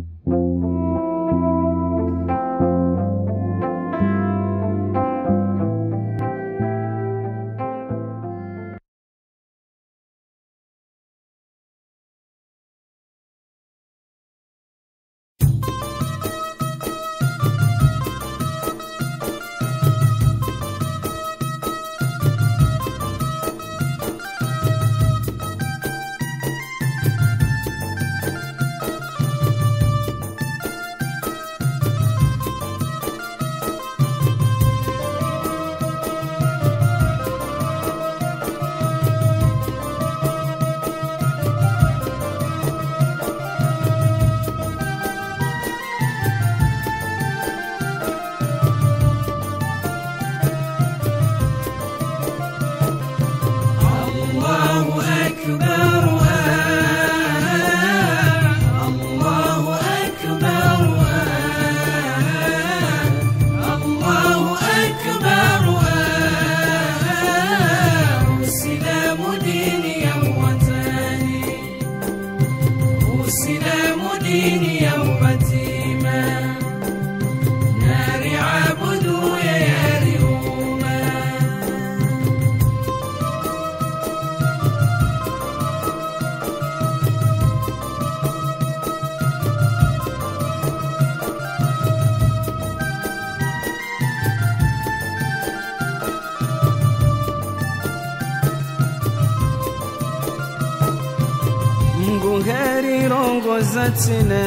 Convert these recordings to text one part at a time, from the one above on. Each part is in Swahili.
Ngungeri rongoza tena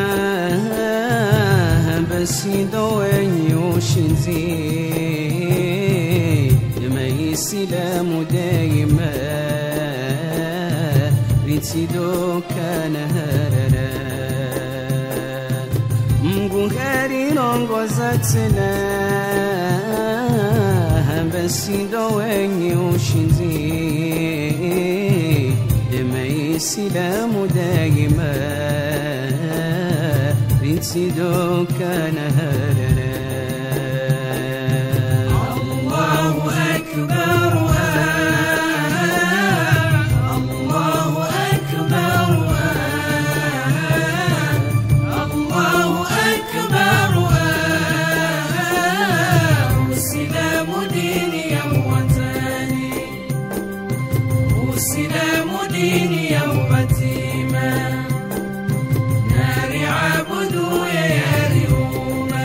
basido wenye ushinzi Isilamu daima ritido kana harara Ngungeri rongoza tena basido wenye ushinzi Isilamu daima ritido kana harara Allahu Akbar Allahu Akbar Allahu Akbar Usilamu dini ya watani Usilamu dini ya ubatima Nari abudu ya yariuma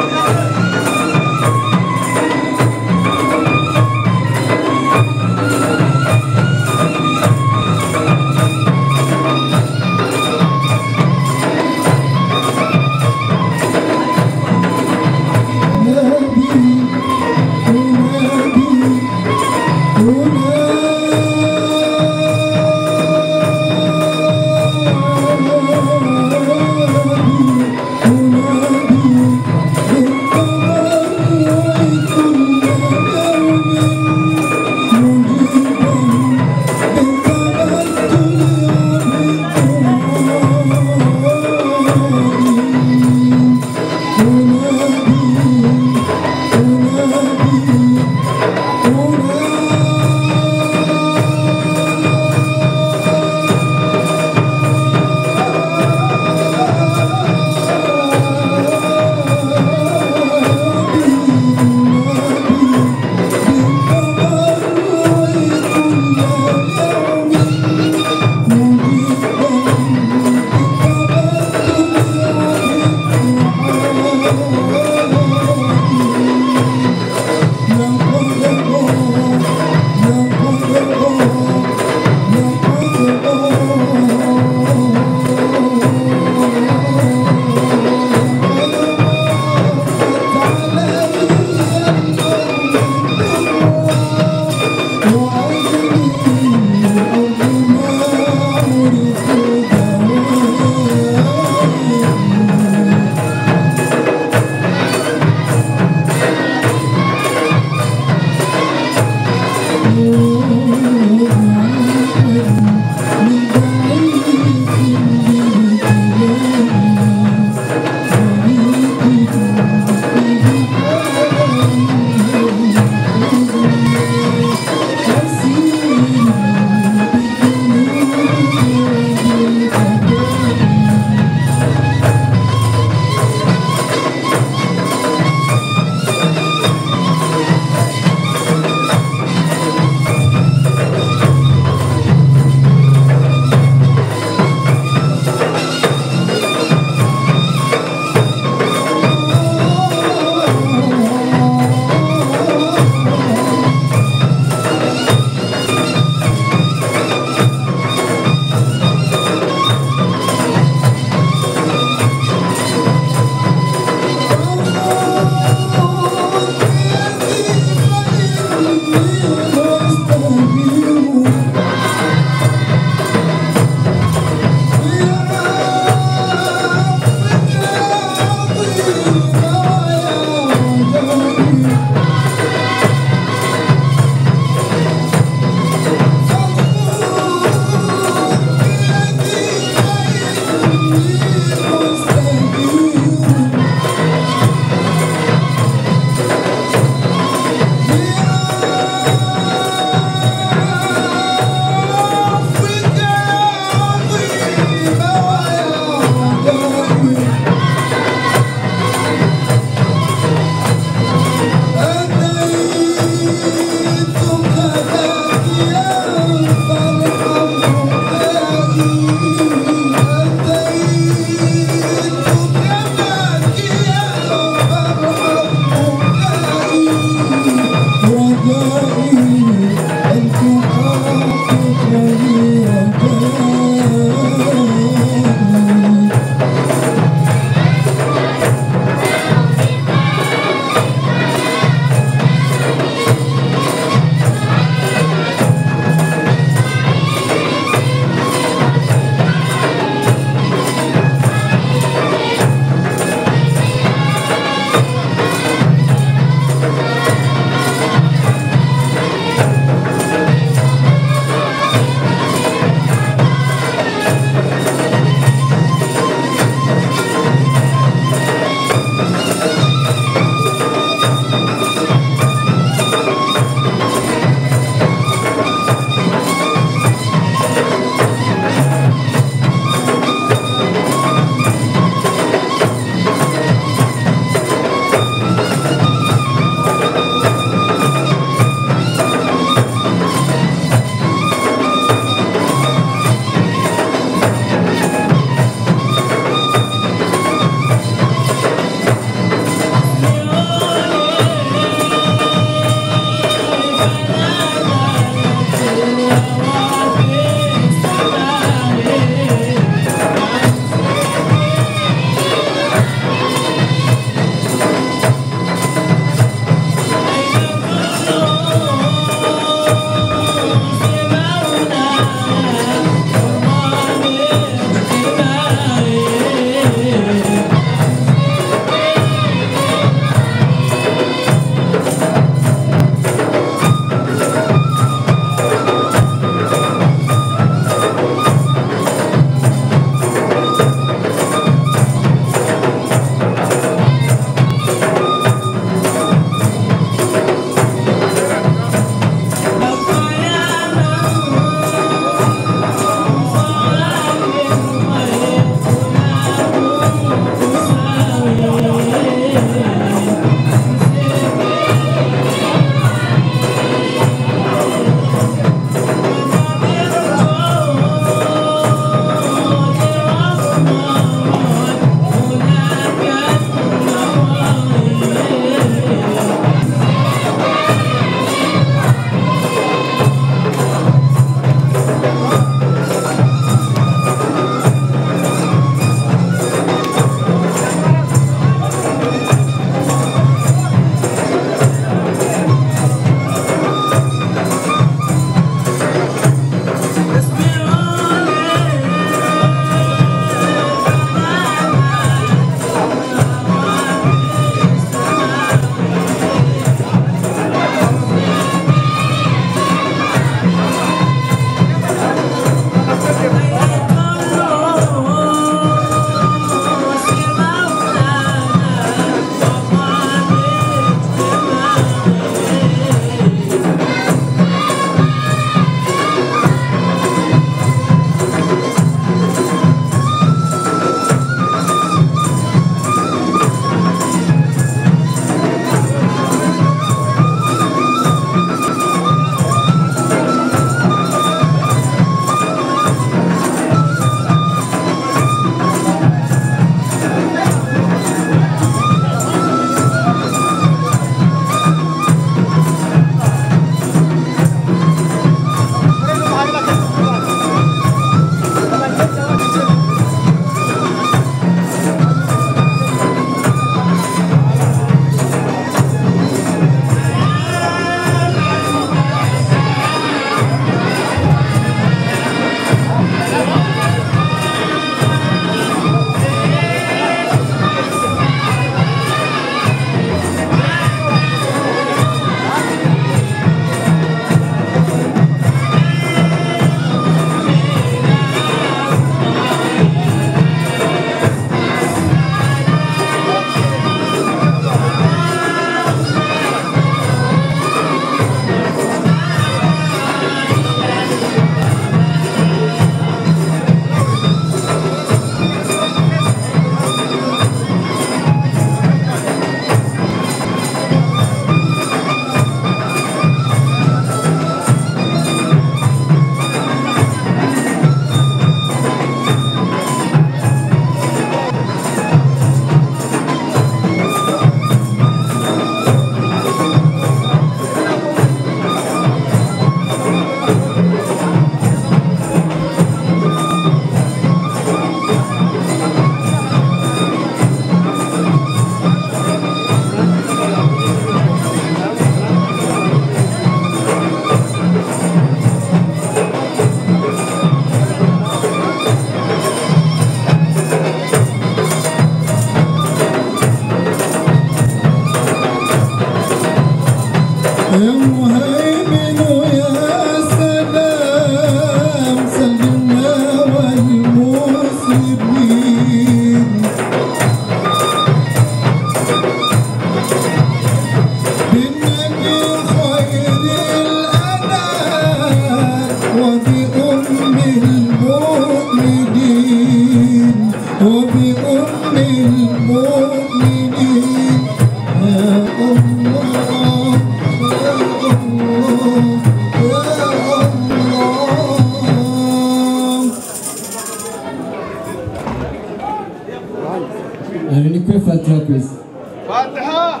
tupe Fatiha kwezi. Fatiha.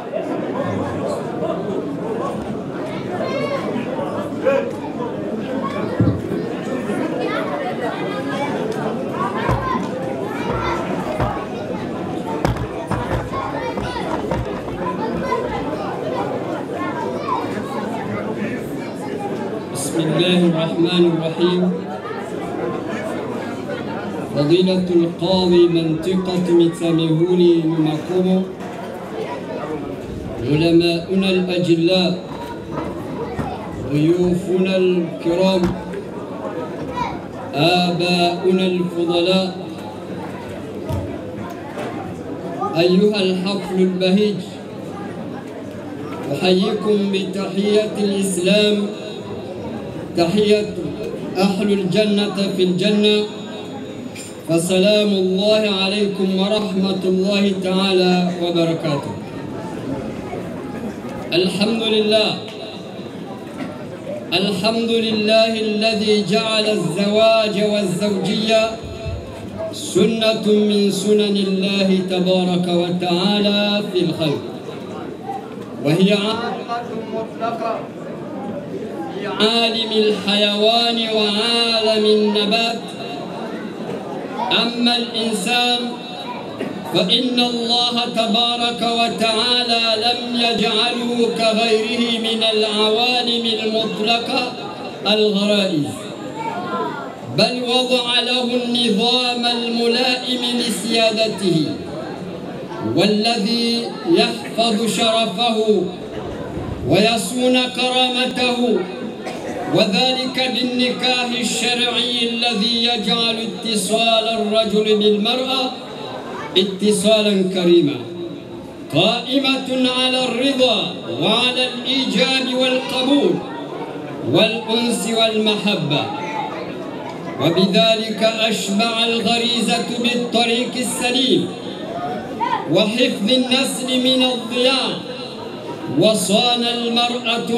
بسم الله الرحمن الرحيم. فضيلة القاضي منطقة متسامهوني نماكومو، علماؤنا الأجلاء، ضيوفنا الكرام، آباؤنا الفضلاء، أيها الحفل البهيج، أحييكم بتحية الإسلام، تحية أهل الجنة في الجنة، فسلام الله عليكم ورحمة الله تعالى وبركاته. الحمد لله، الحمد لله الذي جعل الزواج والزوجية سنة من سنن الله تبارك وتعالى في الخلق، وهي عاقبة مطلقة في عالم الحيوان وعالم النبات. أما الإنسان فإن الله تبارك وتعالى لم يجعله كغيره من العوالم المطلقة الغرائز، بل وضع له النظام الملائم لسيادته والذي يحفظ شرفه ويصون كرامته، وذلك بالنكاح الشرعي الذي يجعل اتصال الرجل بالمرأة اتصالا كريما قائمة على الرضا وعلى الإيجاب والقبول والأنس والمحبة، وبذلك أشبع الغريزة بالطريق السليم وحفظ النسل من الضياع، وصان المرأة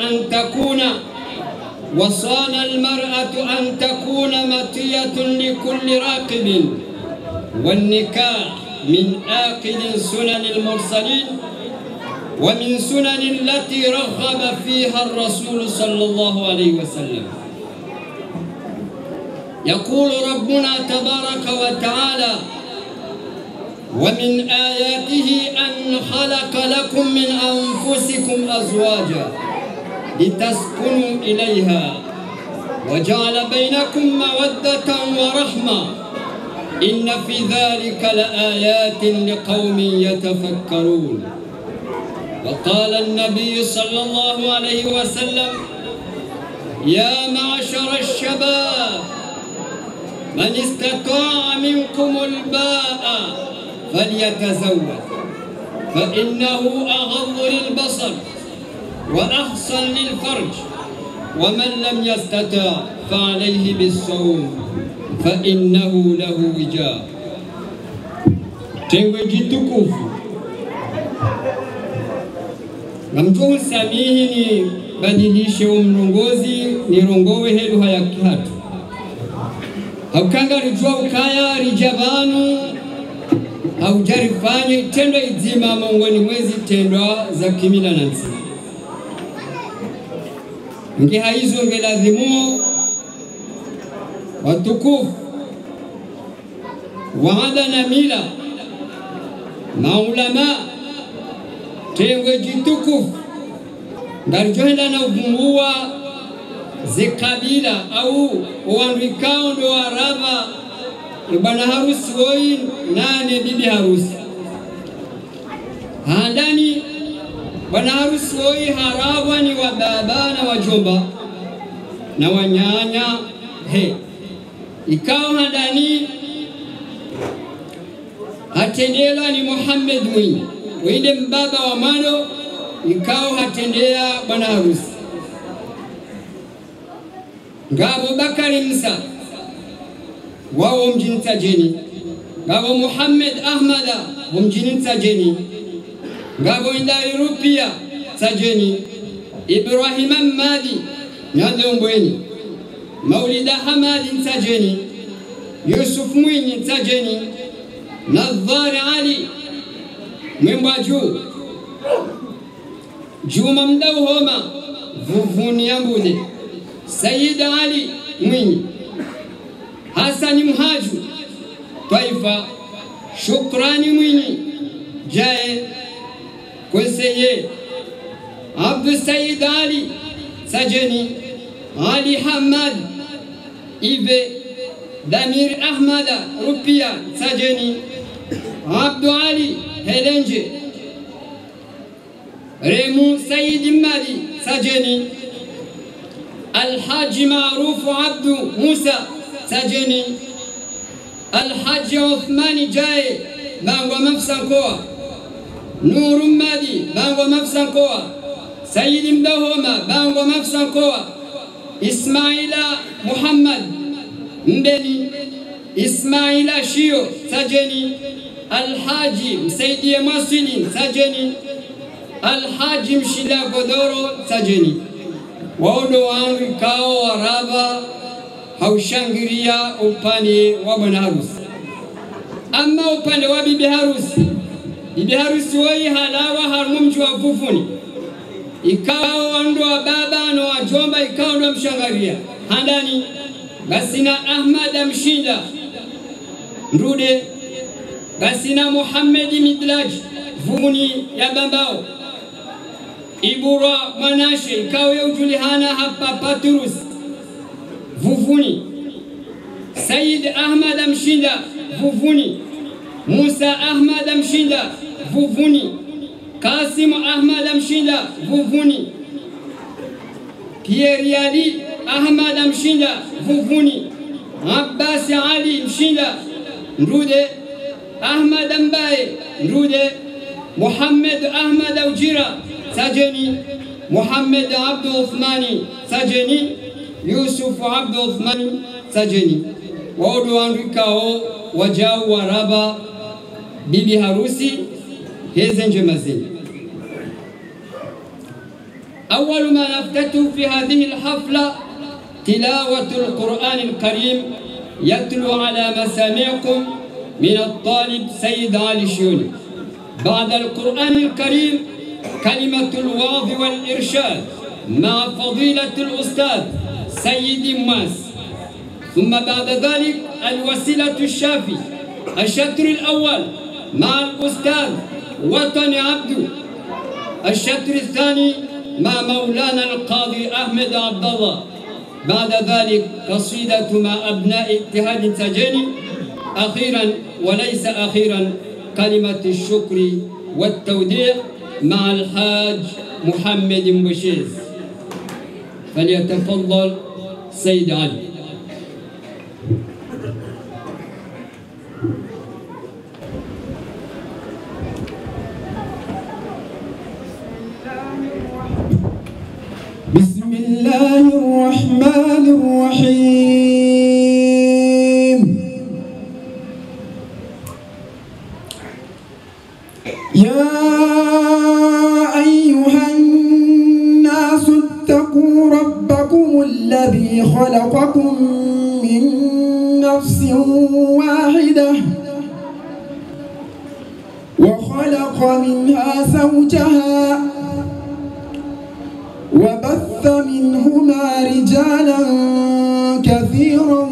أن تكون مطية لكل راقب، والنكاح من آكد سنن المرسلين ومن سنن التي رغب فيها الرسول صلى الله عليه وسلم. يقول ربنا تبارك وتعالى: ومن آياته أن خلق لكم من أنفسكم أزواجا لتسكنوا إليها وجعل بينكم مودة ورحمة إن في ذلك لآيات لقوم يتفكرون. وقال النبي صلى الله عليه وسلم: يا معشر الشباب من استطاع منكم الباء فليتزوج فإنه أغض للبصر وأحصن للفرج، ومن لم يستطع فعليه بالصوم فإنه له وجاء. Tengwe jitukufu na mtuhu samihi ni badilishe umrongozi nirongowe helu hayakihatu haukanga rijua ukaya rijabanu haujarifanye tendo izima mongoni mwezi tendwa za kimila na nsi nge haizo nge lazimu watukufu waada na mila maulama tengwe jitukufu ngarijohenda na uvumbua zikabila au uandikao ndo araba bwana harusi woi nane bibi harusi handani bwana harusi woi harawa ni wa baba na wajomba na wanyanya ikao handani hatendela ni Muhammad Mwinyi wende mbaba wa mano ikao hatendea bwana harusi ngabo Bakari Musa wao mjini Tajeni, ngabo Muhammad Ahmada mjini Tajeni, ngabo Indari Rupia Tajeni, Ibrahim Madi Nyandombweni, Maulida Hamadi Tajeni, Yusuf Mwinyi Tajeni, Nadhar Ali mwimba juu Juma Mdau Homa Vuvuni Yambune Sayyid Ali Mwinyi Hasani Mhaju Taifa Shukrani Mwinyi Jae Kweseye Abdul Sayyid Ali Sajeni Ali Hamad Ive Damir Ahmada Rupia Sajeni Abdul Ali Helenje Remu Sayyid Madi Sajeni Al-Haji Maruf Abdu Musa Sajeni Al-Haji Uthmani Jae Bangwa Mafsankoa Nuru Madi Bangwa Mafsankoa Sayyid Mdahoma Bangwa Mafsankoa Ismaila Muhammad Mbeni Ismaila Shio Sajeni Al-Haji Msaidie Maswini Sajeni Al-Haji Mshida Godoro Sajeni Waudo wangu kao waraba haushangiria upande wa bwana harusi. Ama upande wa bibi harusi woi halawa harumumju wa Vuvuni ikawa wando wa baba na wajomba ikawa ndo mshangaria handani basina Ahmad Mshinda Ndude basina Muhammad Midlaj Vuvuni ya Bambao Ibura Manashe ikawa ya ujulihana hapa Paturus Vuvuni Sayyid Ahmad Mshinda Vuvuni Musa Ahmad Mshinda Vuvuni Kasim Ahmad Mshinda Vuvuni Pierre Ali Ahmad Mshinda Vuvuni Abbas Ali Mshinda Ndude Ahmad Mbaye Ndude Muhammad Ahmad Ujira Sajeni Muhammad Abdu Uthmani Sajeni Yusuf Abdu Uthmani Sajeni Waudu wanduikao wajau waraba bibi harusi hezenje mazini. أول ما نفتتح في هذه الحفلة تلاوة القرآن الكريم يتلو على مسامعكم من الطالب سيد علي شيوني. بعد القرآن الكريم كلمة الوعظ والإرشاد مع فضيلة الأستاذ سيد ماس. ثم بعد ذلك الوسيلة الشافي الشطر الأول مع الأستاذ وطن عبدو. الشطر الثاني مع مولانا القاضي أحمد عبد الله. بعد ذلك قصيدة مع أبناء اتحاد سجني. أخيرا وليس أخيرا كلمة الشكر والتوديع مع الحاج محمد مبشير. فليتفضل سيد علي. بسم الله الرحمن الرحيم. يا أيها الناس اتقوا ربكم الذي خلقكم من نفس واحدة وخلق منها زوجها وبث منهما رجالا كثيرا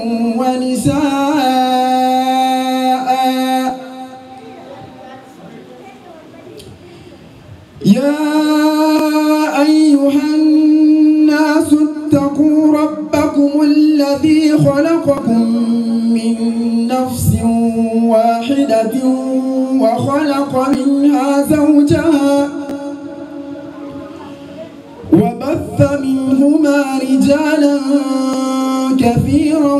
ونساء. يا أيها الناس اتقوا ربكم الذي خلقكم من نفس واحدة وخلق منها زوجها وبث منهما رجالا كثيرا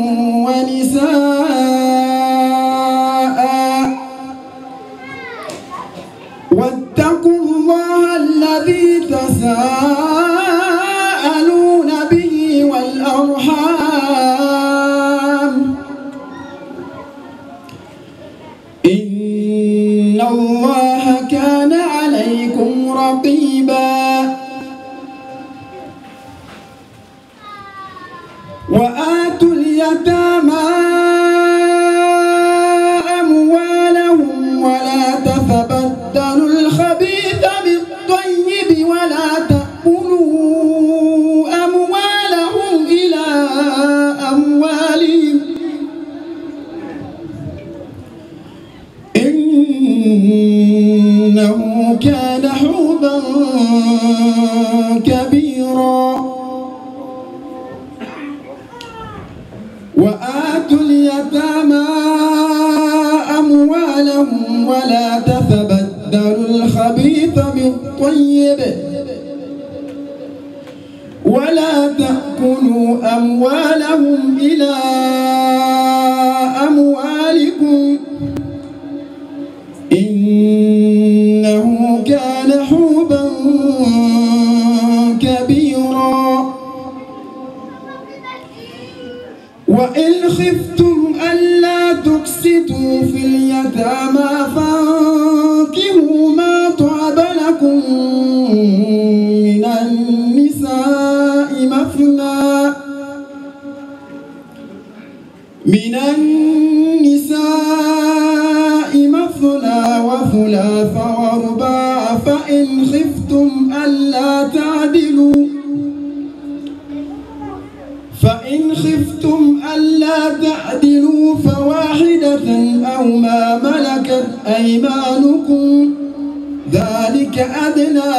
ونساء. واتقوا الله الذي تساءلون به والأرحام إن الله كان عليكم رقيبا. وآتوا اليتامى أموالهم ولا تتبدلوا وآتوا اليتامى أموالهم ولا تتبدلوا الخبيث بالطيب ولا تأكلوا أموالهم إلى أموالكم إنه كان حوبا كبيرا وإن خفتم ألا تقسطوا في اليتامى فانكحوا ما طاب لكم من النساء مثنى وثلاث ورباع فإن خفتم ألا تعدلوا فواحدة أو ما ملكت أيمانكم ذلك أدنى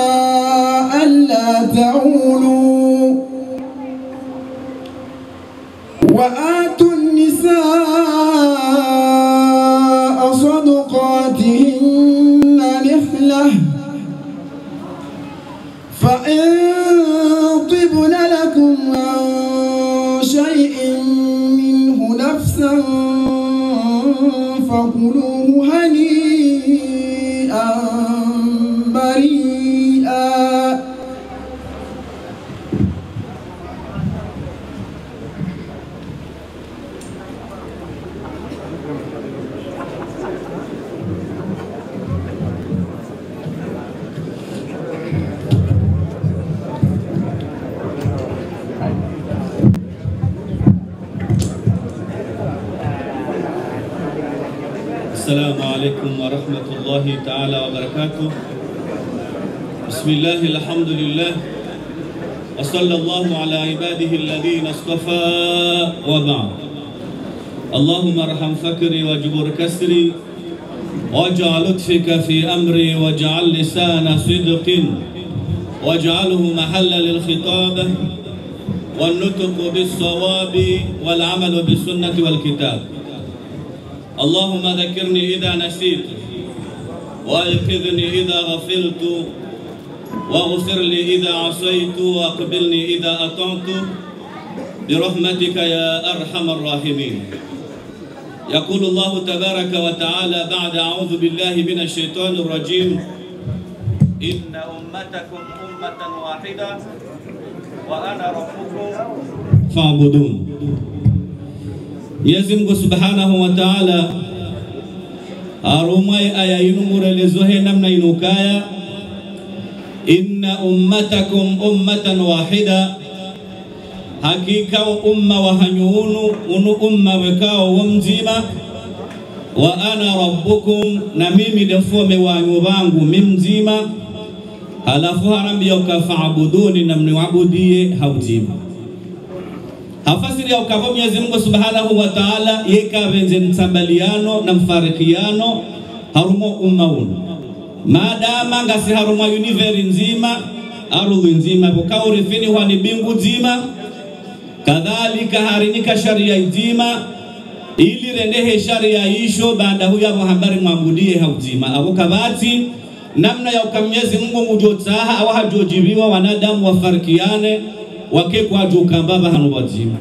ألا تعولوا وآتوا النساء صدقاتهن نحلة فإن طبن لكم عن شيء منه نفسا فكلوه هنيئا مريئا. السلام عليكم ورحمة الله تعالى وبركاته. بسم الله الحمد لله وصلى الله على عباده الذين اصطفى وبعد. اللهم ارحم فكري واجبر كسري واجعل لطفك في أمري واجعل لسان صدق واجعله محل للخطاب والنطق بالصواب والعمل بالسنة والكتاب. اللهم ذكرني إذا نسيت وأيقظني إذا غفلت واغفر لي إذا عصيت وأقبلني إذا أطعت برحمتك يا أرحم الراحمين. يقول الله تبارك وتعالى بعد أعوذ بالله من الشيطان الرجيم إن أمتكم أمة واحدة وأنا ربكم فاعبدون. Mwenyezi Mungu Subhanahu wa Ta'ala arumai aya inumurelezohe namna inukaya inna ummatakum ummatan wahida, hakika umma wa hanyunu unu umma wekao wamzima, wa ana rabbukum, na mimi defome wanyu wangu mimzima, halafu harambia ukafa'buduni, na mniwabudie hauzima. Hafasiri ya ukava Mwenyezi Mungu Subhanahu wa Ta'ala yeka venze msambaliano na mfarikiano harumo ummaun madama ngasi harumo univeri nzima arudhi nzima bukaurifini wani bingu nzima kadhalika harinika sharia nzima ili rendehe sharia isho baada huya habari mwambudie hauzima abukabati namna ya ukamnyezi Mungu mujotaha awa hajojibiwa wanadamu wafarikiane wakekwa jukambaba hanu wazima.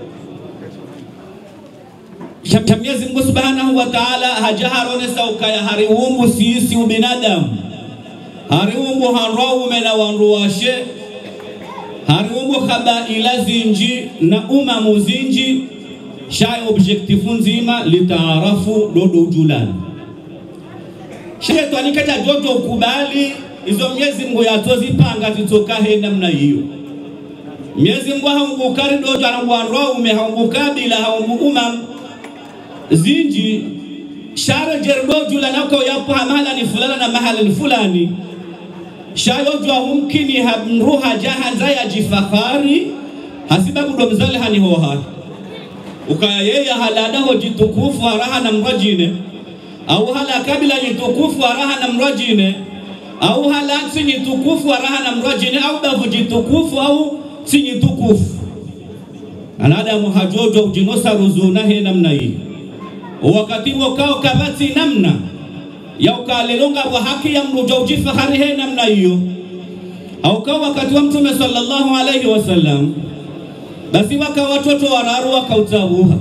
Mwenyezi Mungu Subhanahu wa Ta'ala hajaharone saukaya hariumbu sisi ubinadamu, hariumbu hanraume na wanruwashe, hariumbu kabaila zinji na umamu zinji, shai objektifu nzima litaarafu dodo ujulani. Shetu anikata joto ukubali izo Mwenyezi Mungu yatozipanga zitokahe namna hiyo. Mwenyezi Mungu haungukari dojo anamwanraume haungukabila haungumam zinji shara jerdoju lanako yapo mahala ni fulana na mahala ni fulani shayo jwa mumkini hamruha jahanza ya jifakhari hasibabu domzale hani hoha ukaya yeye haladaho jitukufu araha na mrajine au hala kabila jitukufu araha na mrajine au hala sinyi tukufu araha na mrajine au babu jitukufu au sinyi tukufu anadamu hajojo ujinosa ruzuna he namna hii wakati wakao kabati namna ya ukalelonga wa haki ya mruja ujifahari he namna hiyo au kwa wakati wa Mtume sallallahu alayhi wasallam basi waka watoto wararu wakautabuha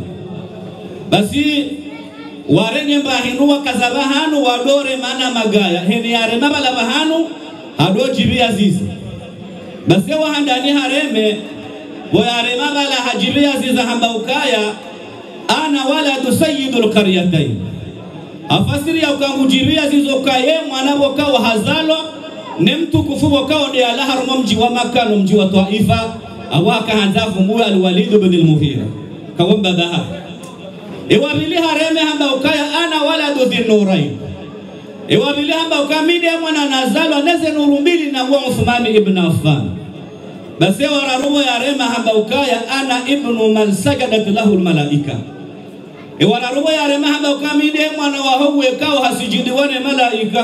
basi warenge mbahinu wakazabahanu wadore mana magaya heni arema bala bahanu hadojibi azizi basi wahandani hareme boyarema bala hajibi aziza hamba ukaya ana waladu sayyidul qaryatayn afasiri ya ukangujibia azizo kaye mwana wakawa hazalo ne mtukufu wakawa ndi alaharumo mji wa Makkah no mji wa Taifa awaka hanzafu muya al-Walid ibn al-Mughira kawamba baha ewabili hareme hamba ukaya ana waladu dhinurayn ewabili hamba ukamide mwana nazalwa neze nuru mbili na kwa Uthman ibn Affan basi wararumo ya rema hamba ukaya ana ibnu man sajadat lahu al-malaika wararumo ya rema hamba ukamide mwana wa huwe kao hasijidi wane malaika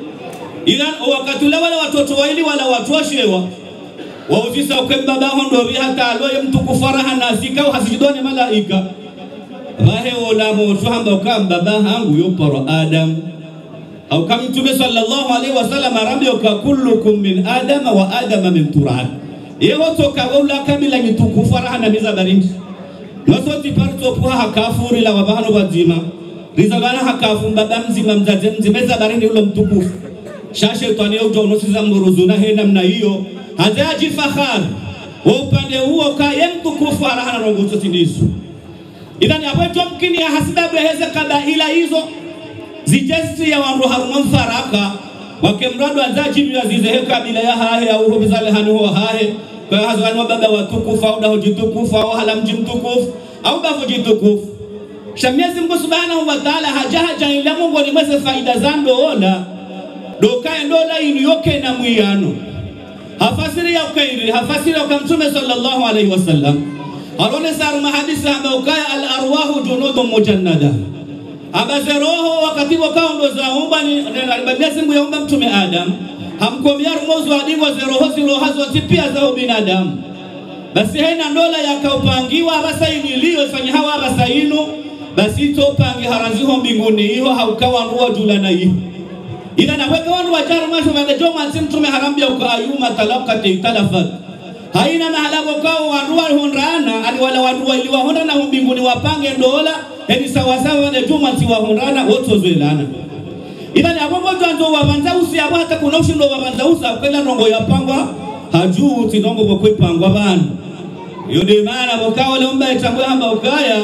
ilan wakati wale watoto waili wala watoshewa waufisa ukembaba hondo hata aloye mtukufu faraha nasika hasijidone malaika wahe wala moto hamba ukamba baba hangu yoporo Adam au kama Mtume sallallahu alaihi wasallam rabbi kullukum min Adam wa Adam min turab yewo toka wala kamila mtukufu faraha na mizabaringi nosoti parto kwa hakafuri la wabano wazima rizabana hakafu baba mzima mzazi mzimeza baringi ulo mtukufu shashe tani ujo unosiza mruzuna he namna hiyo hajaji fakhar wa upande huo kaye mtukufu faraha na rongozo tindisu idhani hapo mkini ya hasida beheze kabila hizo zijesti ya wandu harumon faraka wakemrado azaji biazize he kabila ya hahe au hubizale hanu hahe kwa hazwani wa baba watukufu au daho jitukufu au hala mji mtukufu au bafu jitukufu Mwenyezi Mungu Subhanahu wa Ta'ala hajaja ila Mungu ni mweze faida zando ola doka ndola iliyoke na mwiyano hafasiri ya ukairi hafasiri ya Mtume sallallahu alayhi wasallam alone saru mahadisi hamba ukaya al-arwahu junudun mujannada abaze roho wakati wakao ndo zaumba ni Mwenyezi Mungu yaumba Mtume Adam hamkomia rumozo adiwa ze roho zilo hazo tipia za binadamu basi haina ndola yakaupangiwa basa ilio ifanya hawa basa ino basi topangi haranziho mbinguni hiyo haukawa ruwa julana hiyo ila na weka wandu wajaru masho wale joma Mtume harambia ukayuma talaqati talafat haina mahala wakao wandu honrana ali wala wandu iliwa honrana mbinguni wapange ndola eni sawa sawa wale joma si wa honrana wote zwelana ila ni hapo moto ndo wabanza usi hapo hata kuna ushindo wabanza usa kwenda ndongo yapangwa hajuu tinongo kwa kwepangwa bana hiyo ndio maana wakao leomba itambwe hamba ukaya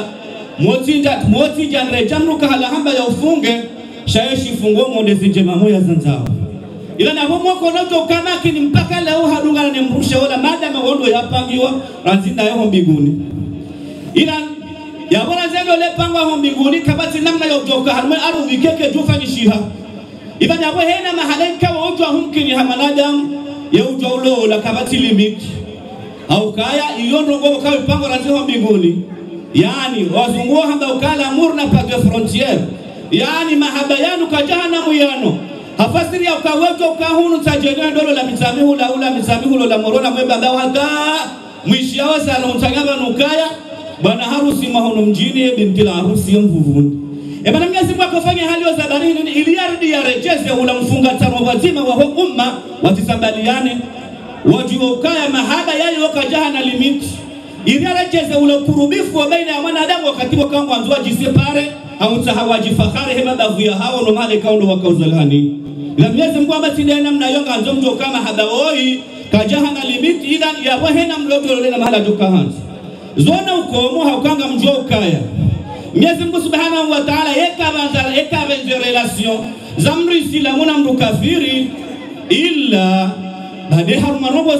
motija ndrejamruka hala hamba ya ufunge shaeshi fungo monde zinjema moya zanzao ila na homo konoto kama kini mpaka leo hadungana ni mrushe wala madama wondo yapangiwa ranzinda yo mbinguni ila ya bora zendo le pangwa ho mbinguni kabati namna ya utoka harma ardhi keke tufanyishiha ila na hena mahalaika wa uto humkini hamanadam ya uto ulo la kabati limit au kaya iyondo ngogo kawe pango ranziho mbinguni yani wazungua hamba ukala murna page frontier yani mahabayanu kajahanamu yano hafasiri ya ukaweto ukahunu tajenia ndolo la mitamihu la ula mitamihu la morona mweba ndao hata mwishi yawa sana utagaba nukaya bwana harusi mahono mjini binti la harusi ya mvuvuni ebana Mwenyezi Mungu akafanya hali za barini ili yardi ya rejeze ula mfunga tano wazima wa umma watisambaliane wajua ukaya mahaba yale wakajahana limiti ili rejeze ula kurubifu wa baina ya mwanadamu wakati wakangwa anzua jisepare au tahawaji fakhari hema bavuya hao no male kaundo wakauzalani ila Mwenyezi Mungu abatinde namna yonga nzomto kama hadawoi kajahana limiti ila ya wahena mloto lena mahala joka hanzi zona ukomo haukanga mjo ukaya Mwenyezi Mungu Subhanahu wa Ta'ala yeka benze relation zamri sila muna mdu kafiri illa bade haruma robo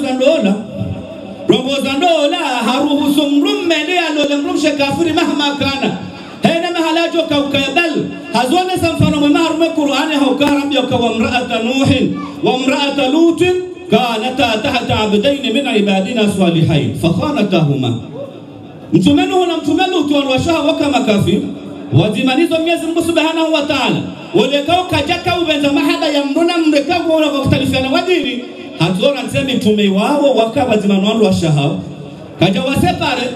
zandola haruhusu mrumme ne alole mrumshe kafiri mahma kana hena mahalajo kaukabal hazone samfano mmarume Qur'ani haukarambia kwa mraata nuhin wa mraata lutin kanata tahta abdain min ibadina salihin fakhanatahuma mtume Nuhu na mtume Lut wanawashawa kama kafir wazimanizo Mwenyezi Mungu Subhanahu wa Ta'ala wale kao kajaka ubenza mahada ya mruna mrekao wala kutalifiana wadiri hazona nsemi mtume wao wakawa zimano wandu washahawa kaja wasepare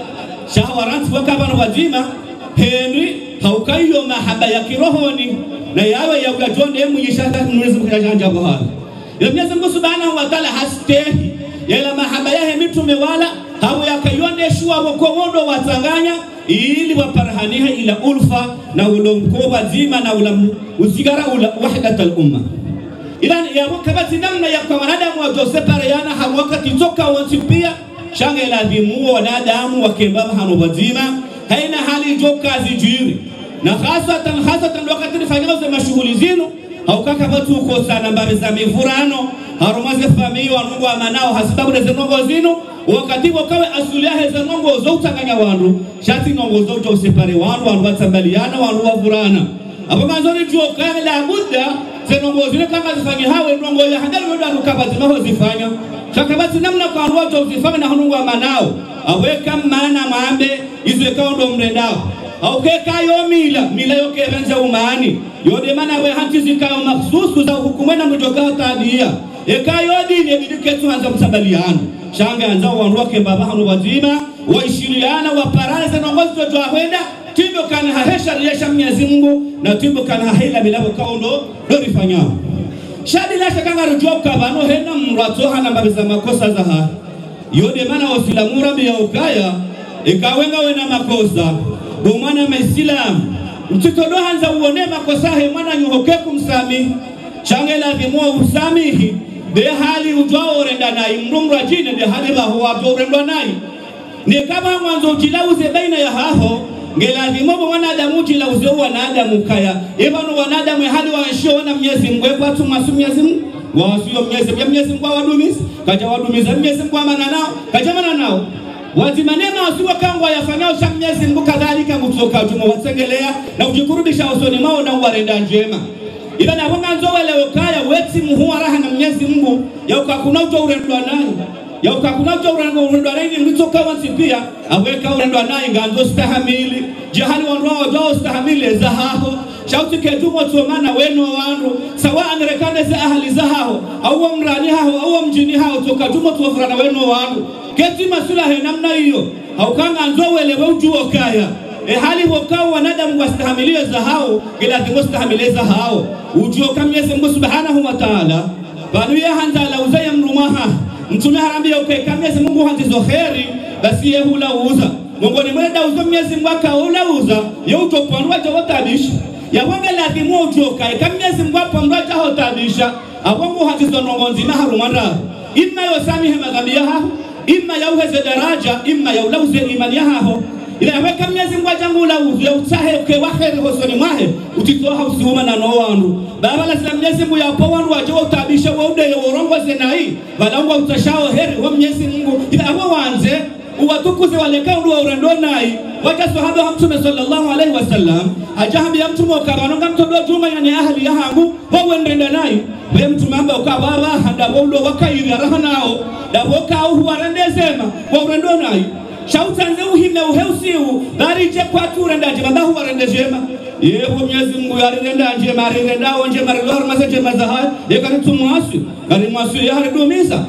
shahawaranti wakabana wazima Henry haukaiyo mahaba ya kirohoni na yawe ya ugajonde muyishaka Mwenyezi Mungu kajanja bohana ya Mwenyezi Mungu Subhanahu wa Ta'ala hastehi yala mahaba ya mitume wala hawo yakayondeshwa woko wondo watanganya ili waparahaniha ila ulfa na ulonko wazima na usigara wahdatul umma ila ya wakati namna ya kwa wanadamu wa Josephariana hawo wakati toka wonsipia shange lazimu wanadamu wakembaba hano wazima haina hali joka zijiri na hasatan wakati nifanyao za mashughuli zinu haukaka watu uko sana mbari za mivurano harumaze familia wanungu wa manao hasibabu na zenongo zinu wakati wakawe asuliahe zenongo zo utanganya wandu shati nongo zo uja usepare wandu watambaliana wandu wavurana hapo manzoni joka la muda zenongo zinu kama zifanyi hawe nongo ya handali wadu anukabati maho zifanya shakabati namna kwa wandu wajo uzifanya na hanungu wa manao aweka maana maambe izweka ndo mrendao aukeka yo mila yoke benza umani yode mana we hanti zikao maksusu za hukumena mjoka tadia ekayo dini ediketu hanza msabaliano shanga anza wandu wake baba hanu wazima waishiriana waparane na ngozo jwa kwenda timbo kana hahesha riesha Mwenyezi Mungu na timbo kana hahela bilabo kaundo dorifanyao shadi la shakanga rujoka bano hena mrato hana mabiza makosa za ha yode mana wasilamura bi ukaya ikawenga wena makosa bomana maislam mtitodo hanza uone makosa he mwana nyuhoke kumsamihi changela vimo usamihi de hali ujao renda nai mrumra jine de hali ba huwa to renda nai ne kama mwanzo jilauze baina ya haho ngela vimo wanadamu jilauze wanadamu kaya ibanu wanadamu hali wanshiona Mwenyezi Mungu watu masu Mwenyezi Mungu wasio Mwenyezi Mungu wadumiza kaja wadumiza Mwenyezi Mungu amana nao kaja mana nao wazimanema wasiwa kangwa yafanyao cha Mwenyezi Mungu kadhalika kutoka tumo wasengelea na ujikurudisha usoni mwao na uwarenda njema ila na wanga nzowele ukaya weti muhuwa raha na Mwenyezi Mungu ya ukakuna uto urendwa nani ya ukakuna uto urendwa nani mlitoka wansi pia aweka urendwa nani nganzo stahamili jahali wanroa wajao stahamili zahaho shauti ketumo tuomana wenu wandu sawa anirekane za ahali zahaho au mrani hao au mjini hao toka tumo tuofrana wenu wandu keti masula he namna hiyo haukanga nzowele ujuo kaya hali wakao wanadamu wastahamilie za hao ila thimostahamilie za hao ujuo kama Mwenyezi Mungu Subhanahu wa Ta'ala bali ya hanza la uzaya mrumaha mtume harambia ukeka Mwenyezi Mungu hanzizo kheri basi yehu la uza Mungu ni mwenda uzo Mwenyezi Mungu akaula uza yeuto pandwa jawatabisha ya wanga la thimu ujuo kaya Mwenyezi Mungu pandwa jawatabisha awangu hanzizo nongonzima harumanda imma yosamihe madhambi yao imma yauheze daraja imma yaulauze imani yao ila weka Mwenyezi Mungu ajangu la uze utahe ke waheri hosoni mwahe utitoa usiuma na no wandu baba la Mwenyezi Mungu yapo wandu wajo utabisha waude worongo zenai balangwa utashao heri wa Mwenyezi Mungu ila abo wanze uwatukuze wale kaundu wa urendo nai waja sahaba wa Mtume sallallahu alaihi wasallam ajahabi ya Mtume ukabanonga mtodo juma yani ahli ya hangu wawendenda nai we Mtume amba ukababa handa waudo wakairi arahanao daboka huwarendezema wa urendo nai shautanze uhime uheusiu barije kwa turendaje babahu warendejema yebo Mwenyezi Mungu yarendaje marirendao nje marilor masaje mazaha yakanitumwasu galimwasu yaredumiza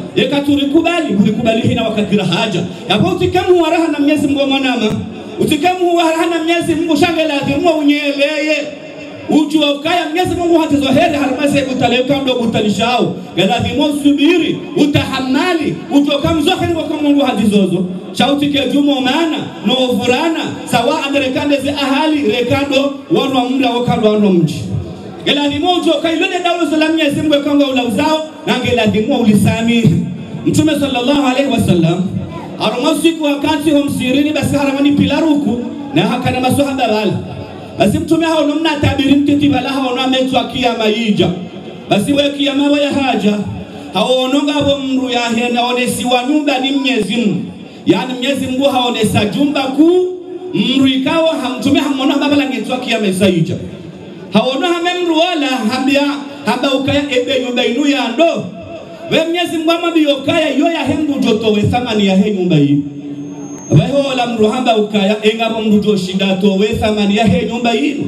yakaturi hina wakatira haja yapo utikamu waraha na Mwenyezi Mungu mwanama utikamu waraha na Mwenyezi Mungu shangela dhimwa unyeleye ujua kaya Mwenyezi Mungu hatazo heri harmase utaleka ndo utalishao galadhimo subiri utahamali utoka mzohani kwa Mungu hadizozo shauti ke jumo maana no furana sawa amerikane ze ahali rekando wanwa mla wakando wanwa mji galadhimo utoka ilone dawlo salamu Mwenyezi Mungu kanga ulauzao na galadhimo ulisami Mtume sallallahu alaihi wasallam arumasiku wakati humsirini basi haramani pilaruku na hakana maswahaba wala basi Mtume hao namna tabiri mtiti bala hao na metwa kiyama yija basi we kiyama wa haja hao ononga bo mru ya hena onesiwa nyumba ni Mwenyezi Mungu yani Mwenyezi Mungu haonesa jumba ku mru ikawa Mtume hamona babala ngetwa kiyama yija haona hamemru wala hamba ukaya ebe nyumba inu ya ndo we Mwenyezi Mungu amabi ukaya yo ya hengu joto we thamani ya he nyumba hii weho la mruhamba ukaya engabo mrujo shinda to we thamani ya he nyumba yinu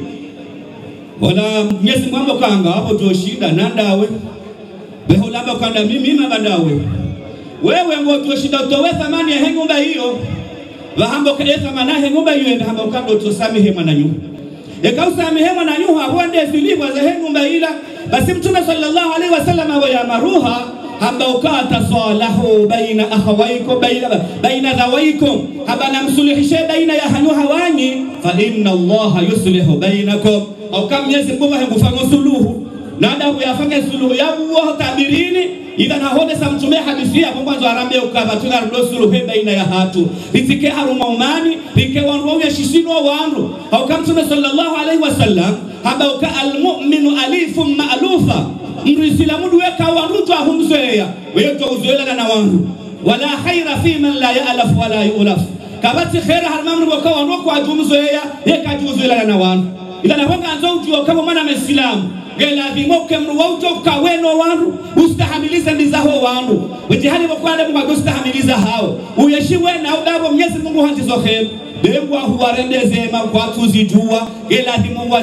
wala Mwenyezi Mungu kanga hapo to shinda nandawe weho lamba kanda mimi mabandawe wewe ngo to shinda to we thamani ya he nyumba hiyo Wahambo kaeza manahe ngumba yuenda hamba ukando tusamihe mwananyu. Ekausamehe mwananyu hawande zilibu zahe ngumba ila. Basi Mtume sallallahu alaihi wasallam wa yamaruha hamba ukata salahu baina akhawaikum baina dhawaikum hamba namsuluhishe baina ya hanyuha wanyi fa inna Allah yuslihu bainakum au kam Mwenyezi Mungu hangufanya suluhu na adabu yafanya suluhu ya Allah tabirini ila nahone sa Mtume hadithi ya mwanzo arambe ukaba tunardo suluhu baina ya hatu litike haruma umani like wanru ya shishino wanru au kam Mtume sallallahu alaihi wasallam hamba uka almu'minu alifun ma'lufa mrisila mudu weka wanru tu ahumzoea weto uzoela na wanru wala khaira fi man la ya'laf wala yu'laf kabati khaira harmamu waka wanru kwa jumzoea yeka juzoela na wanru ila na wanga anzo ujio kama mwana Muislamu gela vimoke mruwauto kaweno wanru ustahamiliza ndizaho wanru wejihali wakwale Mungu ustahamiliza hao uyeshiwe na udabo Mwenyezi Mungu hantizo kheri Dengwa huwarendeze makwatuzi jua gela thimu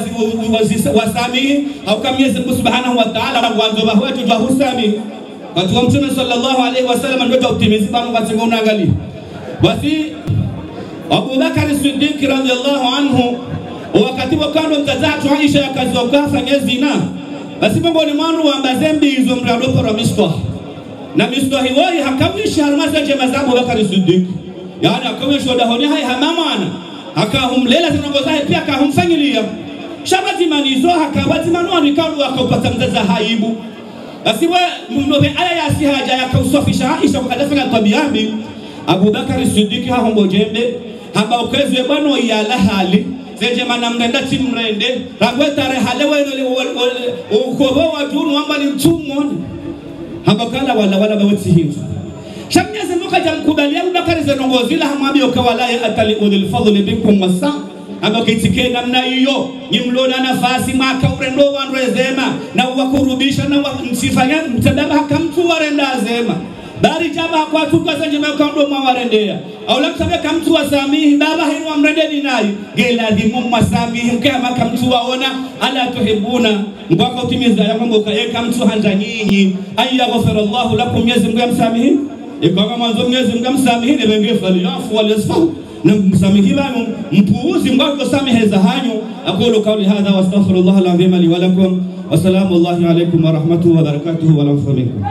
wasami au kama Mwenyezi Mungu Subhanahu wa Ta'ala mwanzo wa wetu jua husami watu wa Mtume sallallahu alaihi wasallam ndio utimizi bangu katika unaangalia basi Abu Bakar Siddiq radhiyallahu anhu wakati wakando mtazatu Aisha yakazokafa ngezina basi Mungu ni mwandu wa mbazembi hizo mradopo wa mistah na mistah hiyo hakawishi harmaza jema za Abu Bakar Siddiq yani akawishi wadahoni hai hamamana akahumlela zinongozahe pia akahumfanyilia shabati manizo hakabati manwani kalu akapata mzaza haibu basi wa mnobe aya ya sihaja yakausofisha Aisha wakadafanya tabiambi Abu Bakar Siddiq hahombo jembe hamba ukezwe bano ya lahali zeje manamrenda timrende ragweta rehale weno ukobo wajunu wamba ni mtumoni habakala wala bawati hizo shamnyeze muka jamkubalia Abubakar zenongozila hamwambia ukawalaye atali udhil fadli bikum wasa abakitike namna hiyo nyimlona nafasi maka urendo wanrezema na wakurubisha na msifanya mtadaba hakamtu warenda zema bari jaba kwa tukwa zanje mekando mawarendea au laksabe kamtu wasamihi baba hinu amrendeni nayo gela dhimu masamihi kama kamtu waona ala tuhibuna mbaka utimiza ya mambo kaeka mtu hanja nyinyi ayaghfir Allah lakum Mwenyezi Mungu amsamihi ikawa mwanzo Mwenyezi Mungu amsamihi ne bengefa yafu walisfu na msamihi bano mpuuzi mbako samihe za hanyo aqulu qawli hadha wastaghfirullah alazim li wa lakum wa salamu alaykum wa rahmatullahi wa barakatuh wa lakum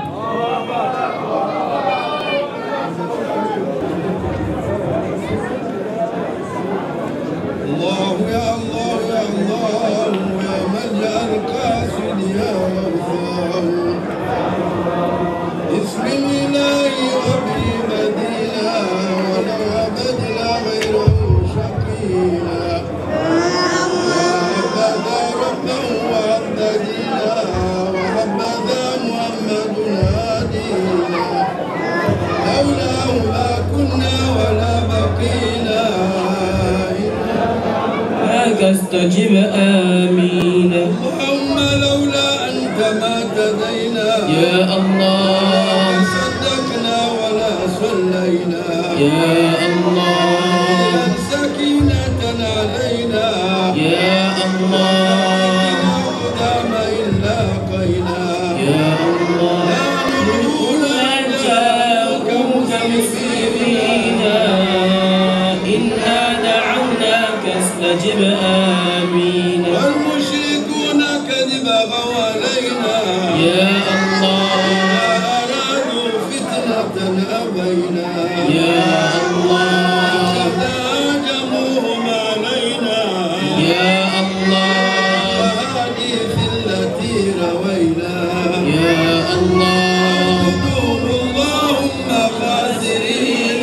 استجب آمين اللهم لولا أنت ما تدينا يا الله صدقنا ولا صلينا يا الله سكينة علينا يا الله قدام إلا قينا يا الله لا جاءكم كمسلمين إنا دعوناك استجب آمين والمشركون كذب علينا يا الله أرادوا فتنة أبينا يا الله هاجموهم علينا يا الله وهذه التي روينا يا الله اللهم خاسرين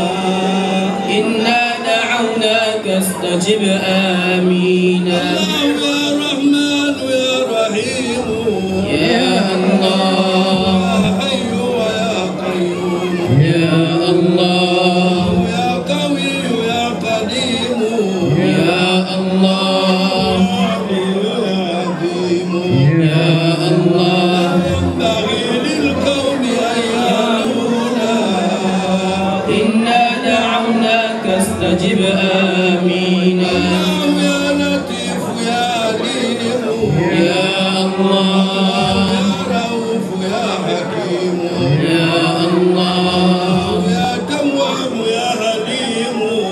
إنا دعوناك استجب آمين يا رحمن يا رحيم يا الله يا حي ويا قيوم يا الله يا قوي يا قديم يا الله يا عظيم يا الله ينبغي للكون أن يعلونا إنا دعوناك استجب آمين يا لطيف يا عليم يا الله يا رؤوف يا حكيم يا الله يا تواب يا حليم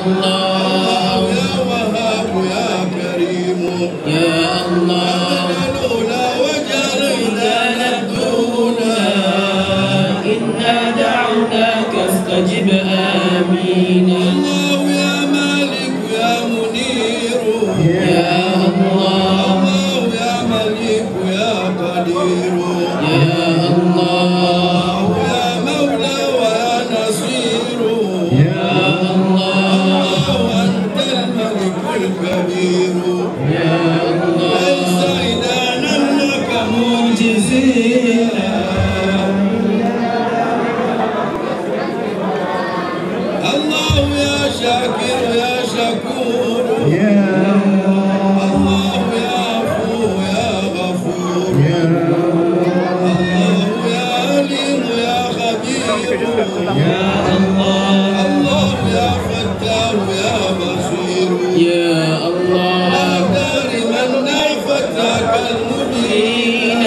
الله يا وهاب يا كريم يا الله الأولى وجعلنا نبدونا إنا دعوناك استجب آمين الله يا مالك يا منير يا الله الله يا مليك يا قدير يا الله يا مولى ويا نصير يا الله أنت الملك الكبير يا الله ليس إلهنا لك معجزين الله يا شاكر يا شكور الله يا عفو يا غفور الله يا عليم يا خبير يا الله الله يا فتاح يا بصير يا الله دار من فتاك المبين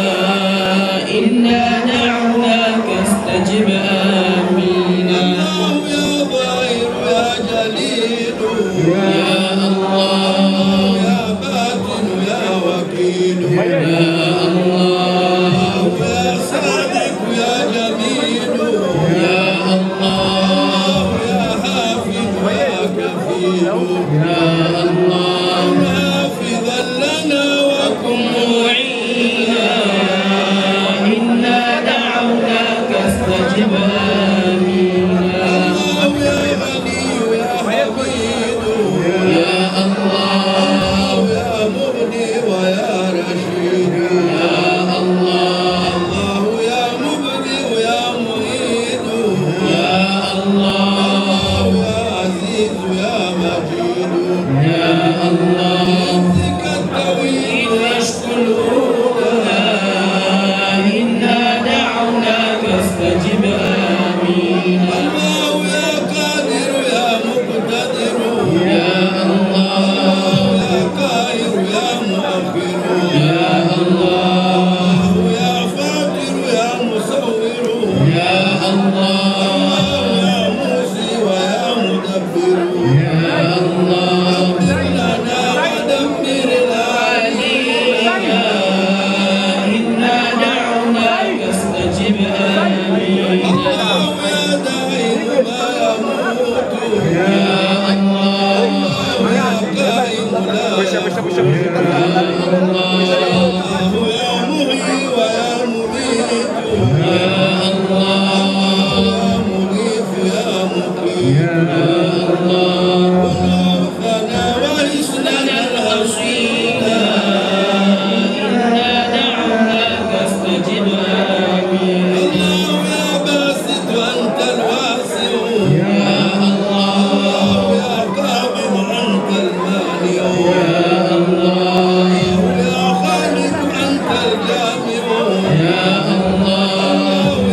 إنا دعوناك استجب آمين الله يا ظاهر يا جليل يا الله يا باطن يا وكيل يا الله يا صادق يا جميل يا الله يا حافظ يا كفيل يا الله حافظا لنا وكن معينا إنا دعوناك استجب آمين الله يا غني يا حميد يا الله يا مغني ويا رشيد يا الله الله يا مبدي ويا معيد يا الله يا عزيز يا مجيد يا الله ذك الطويل يشكرنا إنا دعوناك استجب آمين الله يا قادر يا مقتدر يا الله يا قاهر يا مؤخر يا الله يا فاطر يا مصور يا الله يا موسي ويا مدبر يا الله دبر لنا ودمر علينا إنا دعوناك استجب آمين الله يا داعي ما يموت يا الله يا قائم لا يموت الله يا مغي ويا مميت يا الله يا مغيث يا مقيت يا الله ضعفنا وحسننا الحصينا إنا دعوناك استجب آمين الله يا باسط أنت الواسع يا الله يا قابض أنت المانع يا الله يا خالق أنت الجامع يا الله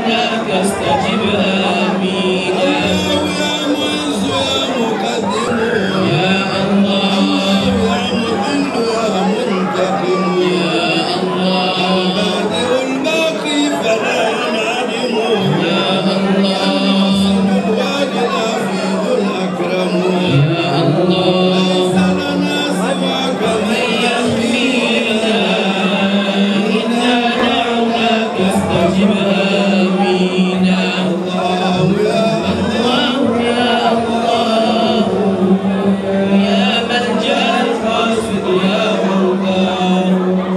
دعوناك استجب آمين يا معز يا مقدم يا الله يا مذل يا منتقم يا الله البادئ الباقي فلا ينعدم يا الله الواجد العفيف الأكرم يا الله ليس لنا سواك من يهدينا إنا دعوناك استجب آمين الله يا الله يا الله يا ملجأ القاصد يا الله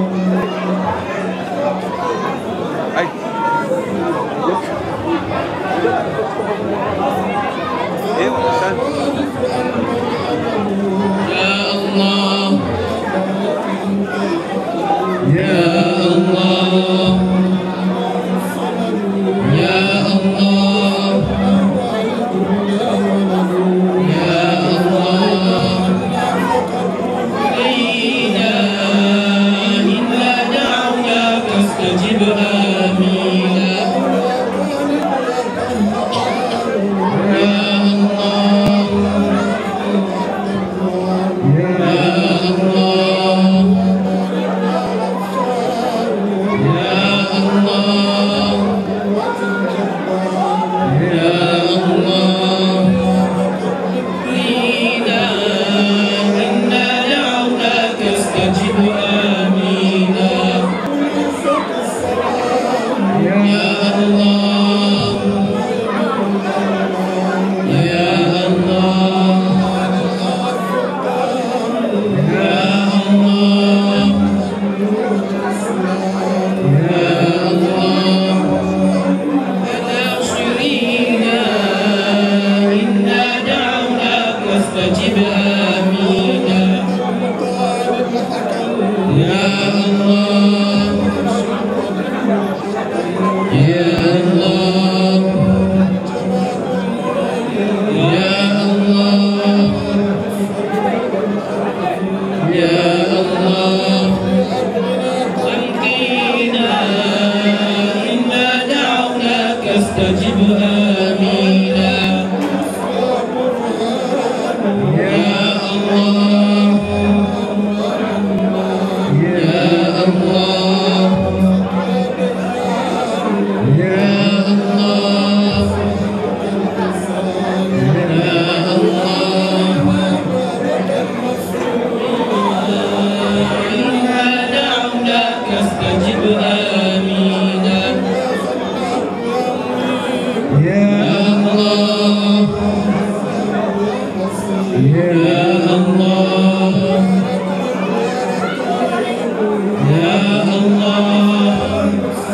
يا الله يا الله يا الله يا الله إلينا إنا دعوناك استجب آمين يا الله يا الله يا الله يا الله إنا دعوناك استجب آمين يا الله يا الله يا الله يا الله ناصرين إنا دعوناك استجب آمين يا الله يا الله يا الله يا الله ألقينا إنا دعوناك استجب آمين يا الله يا الله يا الله يا الله إنا دعوناك استجب آمين يا الله يا الله يا الله